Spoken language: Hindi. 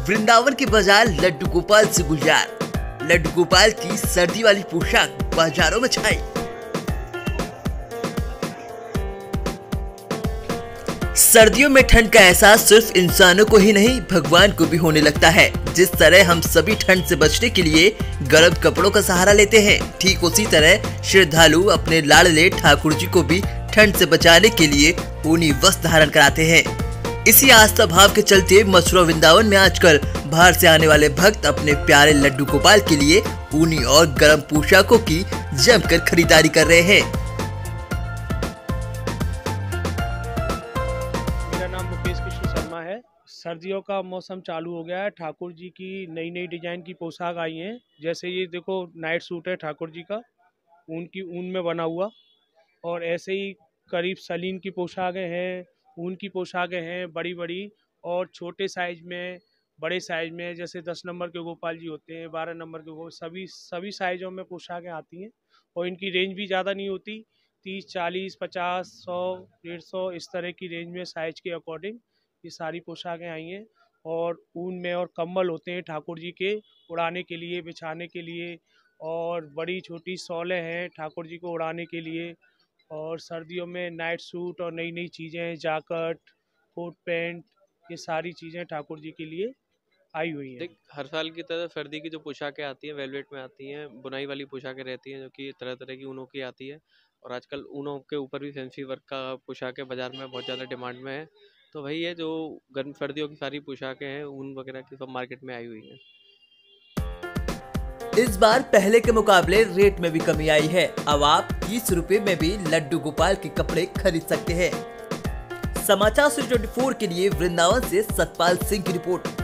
वृंदावन के बाजार लड्डू गोपाल से गुलजार। लड्डू गोपाल की सर्दी वाली पोशाक बाजारों में छाई। सर्दियों में ठंड का एहसास सिर्फ इंसानों को ही नहीं भगवान को भी होने लगता है। जिस तरह हम सभी ठंड से बचने के लिए गर्म कपड़ों का सहारा लेते हैं, ठीक उसी तरह श्रद्धालु अपने लाडले ठाकुर जी को भी ठंड से बचाने के लिए ऊनी वस्त्र धारण कराते हैं। इसी आस्था भाव के चलते मथुरा वृंदावन में आजकल बाहर से आने वाले भक्त अपने प्यारे लड्डू गोपाल के लिए ऊनी और गर्म पोशाकों की जमकर खरीदारी कर रहे हैं। मेरा नाम मुकेश कृष्ण शर्मा है। सर्दियों का मौसम चालू हो गया है। ठाकुर जी की नई नई डिजाइन की पोशाक आई है। जैसे ये देखो नाइट सूट है ठाकुर जी का, ऊन में बना हुआ। और ऐसे ही करीब सलीन की पोशाकें हैं, ऊन की पोशाकें हैं बड़ी बड़ी और छोटे साइज में, बड़े साइज में। जैसे 10 नंबर के गोपाल जी होते हैं, 12 नंबर के गोपाल, सभी साइजों में पोशाकें आती हैं। और इनकी रेंज भी ज़्यादा नहीं होती, 30, 40, 50, 100, 150 इस तरह की रेंज में साइज के अकॉर्डिंग ये सारी पोशाकें आई हैं। और ऊन में और कंबल होते हैं ठाकुर जी के उड़ाने के लिए, बिछाने के लिए। और बड़ी छोटी शॉलें हैं ठाकुर जी को उड़ाने के लिए। और सर्दियों में नाइट सूट और नई नई चीज़ें, जैकेट, कोट पैंट, ये सारी चीज़ें ठाकुर जी के लिए आई हुई हैं। हर साल की तरह सर्दी की जो पोशाकें आती हैं वेलवेट में आती हैं, बुनाई वाली पोशाकें रहती हैं जो कि तरह तरह की ऊनों की आती है। और आजकल ऊनों के ऊपर भी फैंसी वर्क का पोशाकें बाजार में बहुत ज़्यादा डिमांड में है। तो वही है, जो गर्म सर्दियों की सारी पोशाकें हैं ऊन वगैरह की, सब मार्केट में आई हुई हैं। इस बार पहले के मुकाबले रेट में भी कमी आई है। अब आप 30 रुपए में भी लड्डू गोपाल के कपड़े खरीद सकते हैं। समाचार 24 के लिए वृंदावन से सतपाल सिंह की रिपोर्ट।